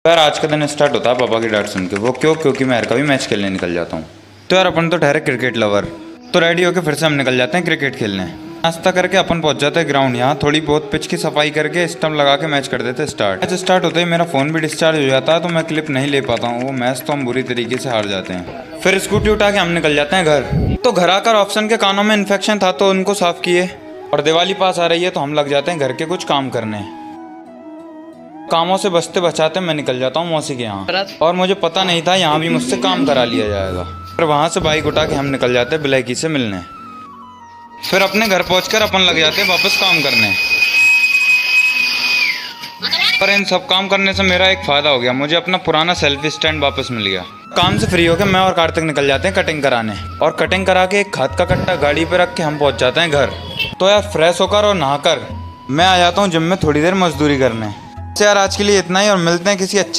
यार आज का दिन स्टार्ट होता है पापा की डांट सुन के। वो क्यों? क्योंकि मैं यार कभी मैच खेलने निकल जाता हूँ। तो यार अपन तो ठहरे क्रिकेट लवर, तो रेडी होके फिर से हम निकल जाते हैं क्रिकेट खेलने। नाश्ता करके अपन पहुंच जाते हैं ग्राउंड। यहाँ थोड़ी बहुत पिच की सफाई करके स्टंप लगा के मैच कर देते स्टार्ट। मैच स्टार्ट होते ही मेरा फ़ोन भी डिस्चार्ज हो जाता है, तो मैं क्लिप नहीं ले पाता हूँ। वो मैच तो हम बुरी तरीके से हार जाते हैं। फिर स्कूटी उठा के हम निकल जाते हैं घर। तो घर आकर ऑप्शन के कानों में इन्फेक्शन था, तो उनको साफ किए। और दिवाली पास आ रही है, तो हम लग जाते हैं घर के कुछ काम करने। कामों से बचते बचाते मैं निकल जाता हूँ मौसी के यहाँ। और मुझे पता नहीं था यहाँ भी मुझसे काम करा लिया जाएगा। फिर वहाँ से बाइक उठा के हम निकल जाते हैं बिलैकी से मिलने। फिर अपने घर पहुँचकर अपन लग जाते हैं वापस काम करने। पर इन सब काम करने से मेरा एक फ़ायदा हो गया, मुझे अपना पुराना सेल्फी स्टैंड वापस मिल गया। काम से फ्री होकर मैं और कार्तिक निकल जाते हैं कटिंग कराने। और कटिंग करा के एक खाद का कट्टा गाड़ी पे रख के हम पहुँच जाते हैं घर। तो यार फ्रेश होकर और नहाकर मैं आ जाता हूँ जिम में थोड़ी देर मजदूरी करने। यार आज के लिए इतना ही, और मिलते हैं किसी अच्छे